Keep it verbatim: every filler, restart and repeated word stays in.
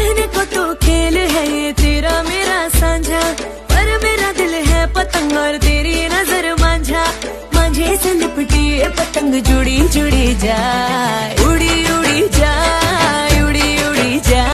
कहने को तो खेल है ये तेरा मेरा साझा, पर मेरा दिल है पतंग और तेरी नजर मांझा। मांझे से लिपटी ये पतंग जुड़ी जुड़ी जा।